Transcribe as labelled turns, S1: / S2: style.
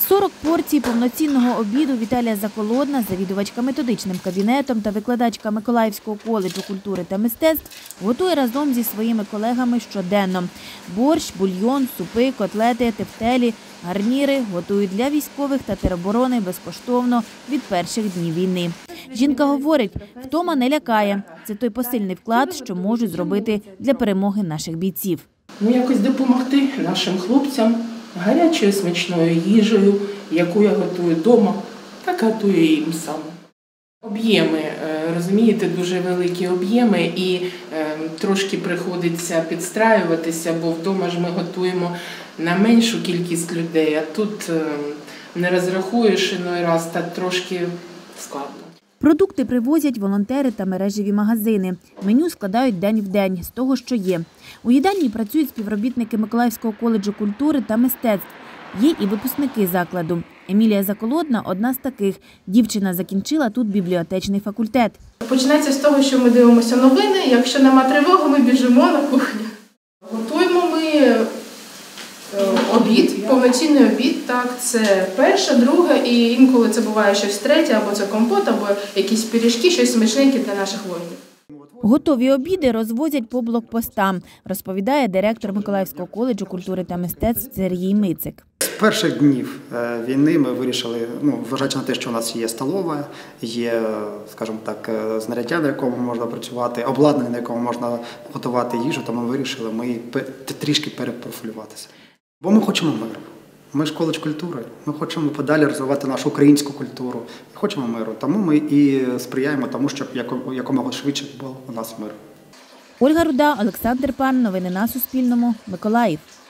S1: 40 порцій повноцінного обіду Віталія Заколодна, завідувачка методичним кабінетом та викладачка Миколаївського коледжу культури та мистецтв, готує разом зі своїми колегами щоденно. Борщ, бульйон, супи, котлети, тефтелі, гарніри готують для військових та тероборони безкоштовно від перших днів війни. Жінка говорить, втома не лякає. Це той посильний вклад, що можуть зробити для перемоги наших бійців.
S2: Якось допомогти нашим хлопцям гарячою смачною їжею, яку я готую вдома, так готую і їм сам. Об'єми, розумієте, дуже великі об'єми і трошки приходиться підстраюватися, бо вдома ж ми готуємо на меншу кількість людей, а тут не розрахуєш іной раз, так трошки складно.
S1: Продукти привозять волонтери та мережеві магазини. Меню складають день в день з того, що є. У їдальні працюють співробітники Миколаївського коледжу культури та мистецтв. Є і випускники закладу. Емілія Заколодна – одна з таких. Дівчина закінчила тут бібліотечний факультет.
S3: Починається з того, що ми дивимося новини. Якщо нема тривоги, ми біжимо на кухню. Готуємо ми обід, повноцінний обід. Так, це перше, друге і інколи це буває щось третє, або це компот, або якісь пиріжки, щось смачненьке для наших воїнів.
S1: Готові обіди розвозять по блокпостам, розповідає директор Миколаївського коледжу культури та мистецтв Сергій Мицик.
S4: З перших днів війни ми вирішили, вважаючи на те, що у нас є столова, є, скажімо так, знаряддя, на якому можна працювати, обладнання, на якому можна готувати їжу, то ми вирішили трішки перепрофілюватися. Бо ми хочемо миру. Ми ж коледж культури, ми хочемо подалі розвивати нашу українську культуру, хочемо миру. Тому ми і сприяємо тому, щоб якомога швидше був у нас мир.
S1: Ольга Руда, Олександр Пан. Новини на Суспільному. Миколаїв.